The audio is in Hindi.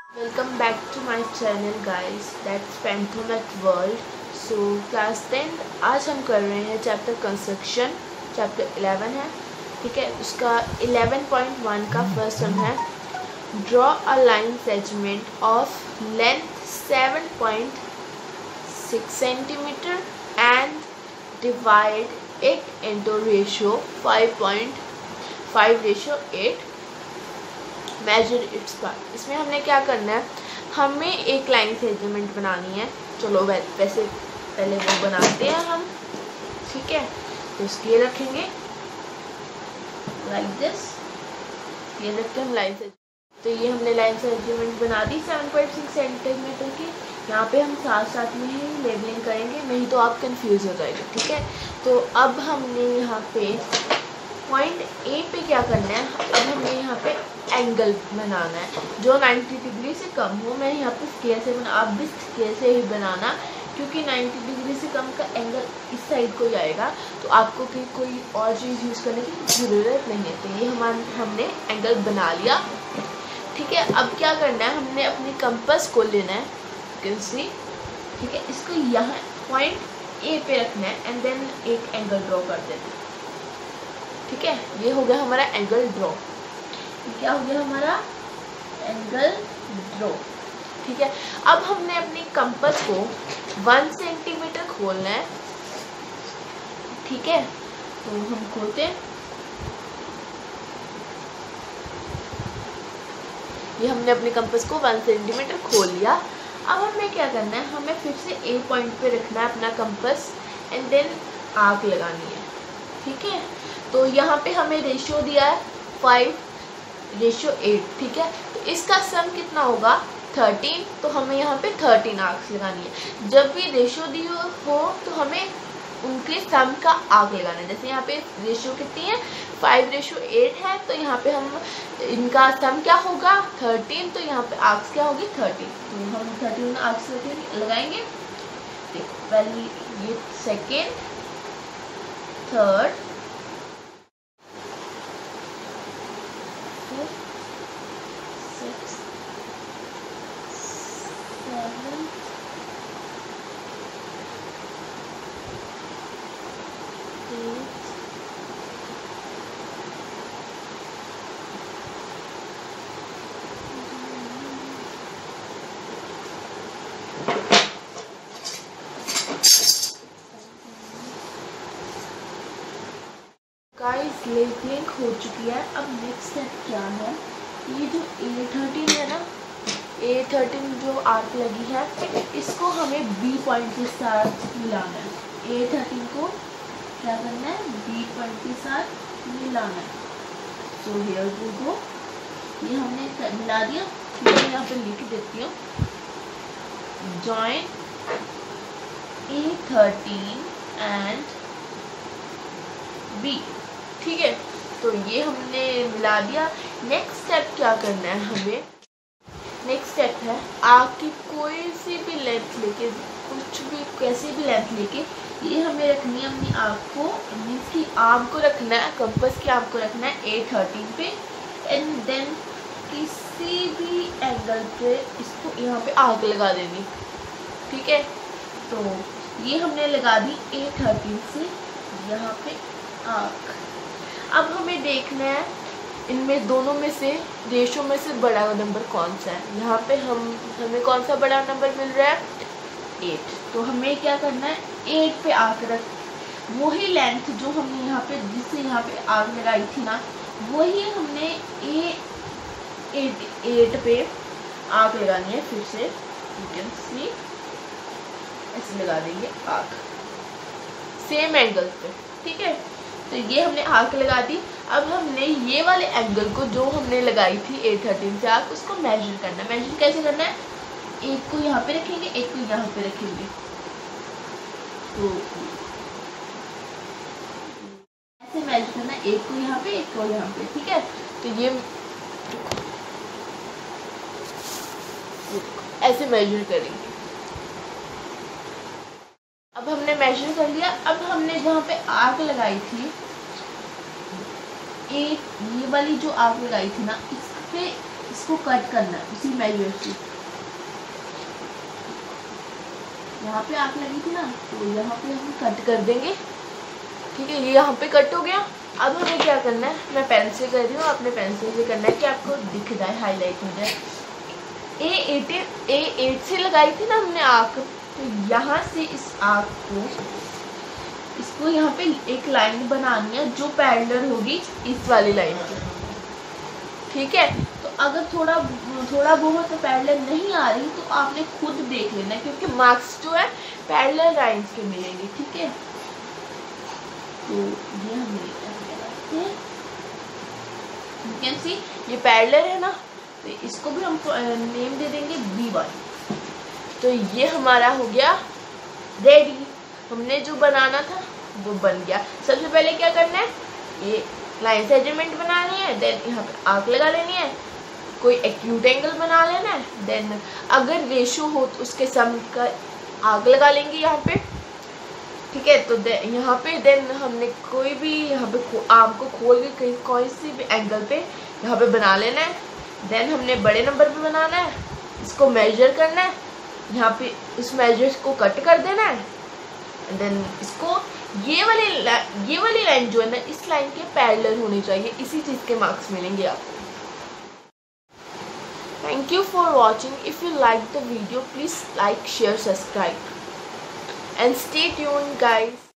Welcome back to my channel guys, that's Panthomet World. So class 10 आज हम कर रहे हैं चैप्टर कंस्ट्रक्शन, चैप्टर 11 है, ठीक है। उसका 11.1 का फर्स्ट सम है, draw a line segment of length 7.6 centimetre and divide it into ratio 5.5:8, measure its part. इसमें हमने क्या करना है, हमें एक लाइन सेगमेंट बनानी है। चलो वैसे पहले वो बनाते हैं हम, ठीक है। तो इसके रखेंगे लाइक दिस, ये रखते हैं हम लाइन सेगमेंट। तो ये हमने लाइन सेगमेंट बना दी 7.6 सेंटीमीटर की। यहाँ पे हम साथ साथ में ही लेबलिंग करेंगे, नहीं तो आप कंफ्यूज हो जाएंगे, ठीक है। तो अब हमने यहाँ पे पॉइंट ए पे क्या करना है, अब हमें यहाँ पे एंगल बनाना है जो 90 डिग्री से कम हो। मैं यहाँ पे स्केल से बना, आप भी स्केल से ही बनाना, क्योंकि 90 डिग्री से कम का एंगल इस साइड को ही आएगा, तो आपको कोई और चीज़ यूज़ करने की ज़रूरत नहीं है। तो ये हमने एंगल बना लिया, ठीक है। अब क्या करना है, हमने अपनी कंपास को लेना है, सी, ठीक है। इसको यहाँ पॉइंट ए पे रखना है एंड देन एक एंगल ड्रॉ कर देना है, ठीक है। ये हो गया हमारा एंगल ड्रॉ। क्या हो गया हमारा एंगल ड्रॉ, ठीक है। अब हमने अपनी कंपास को 1 सेंटीमीटर खोलना है, ठीक है। तो हम खोलते हैं, ये हमने अपनी कंपास को 1 सेंटीमीटर खोल लिया। अब हमें क्या करना है, हमें फिर से ए पॉइंट पे रखना है अपना कंपास एंड देन आर्क लगानी है, ठीक है। तो यहाँ पे हमें रेशियो दिया है 5:8, ठीक है। तो इसका सम कितना होगा 13, तो हमें यहाँ पे 13 आर्क्स लगानी है। जब भी रेशियो दी हो तो हमें उनके सम का आर्क लगाना है। जैसे यहाँ पे रेशियो कितनी है 5:8 है, तो यहाँ पे हम इनका सम क्या होगा 13, तो यहाँ पे आर्क्स क्या होगी 30। तो हम 13 आर्क्स लगाएंगे। पहले ये सेकेंड, थर्ड, गाइस लेबलिंग हो चुकी है। अब नेक्स्ट स्टेप क्या है, ये जो A13 है ना, A13 जो आर्क लगी है, इसको हमें B पॉइंट के साथ मिलाना है। A13 को क्या करना है, B पॉइंट के साथ मिलाना है। तो हियर वी गो, ये हमने मिला दिया। मैं यहाँ पे लिख देती हूँ, जॉइन A13 एंड B, ठीक है। तो ये हमने मिला दिया। नेक्स्ट स्टेप क्या करना है हमें, नेक्स्ट स्टेप है आर्क की कोई सी भी लेंथ लेके, कुछ भी कैसी भी लेंथ लेके, ये हमें रखनी है अपनी आर्क को, मीन्स की आर्म को रखना है, कंपास की आर्म को रखना है A13 पे एंड देन किसी भी एंगल पे इसको यहाँ पे आर्क लगा देनी, ठीक है। तो ये हमने लगा दी A13 से यहाँ पे आर्क। अब हमें देखना है इनमें दोनों में से रेशो में से बड़ा नंबर कौन सा है। यहाँ पे हमें कौन सा बड़ा नंबर मिल रहा है 8, तो हमें क्या करना है 8 पे आर्क रख, वही लेंथ जो हमने यहाँ पे जिससे यहाँ पे आर्क लगाई थी ना, वही हमने A8 पे आर्क लगानी है। फिर से यू कैन सी, ऐसे लगा देंगे आर्क सेम एंगल पे, ठीक है। तो ये हमने आर्क लगा दी। अब हमने ये वाले एंगल को जो हमने लगाई थी A13 से आर्क, उसको मेजर करना है। मेजर कैसे करना है, एक को यहाँ पे रखेंगे, एक को यहाँ पे रखेंगे, तो ऐसे मेजर करना है, एक को यहाँ पे, एक को यहाँ पे, ठीक है। तो ये ऐसे मेजर करेंगे। अब हमने मेजर कर लिया। अब हमने जहाँ पे आर्क लगाई थी, ये वाली जो आर्क लगाई थी ना, इस पे इसको कट करना है उसी मेजर से। यहाँ पे आंख लगी थी ना, तो यहाँ पे हम कट कर देंगे। ठीक है, ये यहाँ पे कट हो गया। अब हमें क्या करना है, मैं पेन से कर रही हूँ, अपने पेंसिल से करना है कि आपको दिख जाए, हाईलाइट हो जाए। A8 से लगाई थी ना हमने आँख, तो यहाँ से इस आँख को, इसको यहाँ पे एक लाइन बनानी है जो पैरेलल होगी इस वाली लाइन की। ठीक है, तो अगर थोड़ा बहुत पैरेलल नहीं आ रही तो आपने खुद देख लेना है, क्योंकि मार्क्स जो है पैरेलल लाइंस के मिलेंगे। ठीक है, तो ये हम यू कैन सी ये पैरेलल है ना, तो इसको भी हम नेम दे देंगे B1। तो ये हमारा हो गया रेडी। हमने जो बनाना था वो बन गया। सबसे पहले क्या करना है, ये लाइन सेगमेंट बनानी है, देन यहाँ पे आर्क लगा लेनी है, कोई एक्यूट एंगल बना लेना है, देन अगर रेशो हो तो उसके सम का आर्क लगा लेंगे यहाँ पे। ठीक है, तो यहाँ पे देन हमने कोई भी यहाँ पे आर्म को खोल के कोई सी भी एंगल पे यहाँ पे बना लेना है। देन हमने बड़े नंबर पे बनाना है, इसको मेजर करना है, यहाँ पे इस मेजर को कट कर देना है। देन इसको ये वाली लाइन जो है ना, इस लाइन के पैरेलल होनी चाहिए, इसी चीज़ के मार्क्स मिलेंगे आपको। Thank you for watching. If you liked the video, please like, share, subscribe and stay tuned guys.